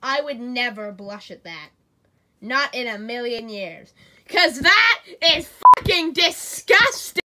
I would never blush at that. Not in a million years. 'Cause that is fucking disgusting!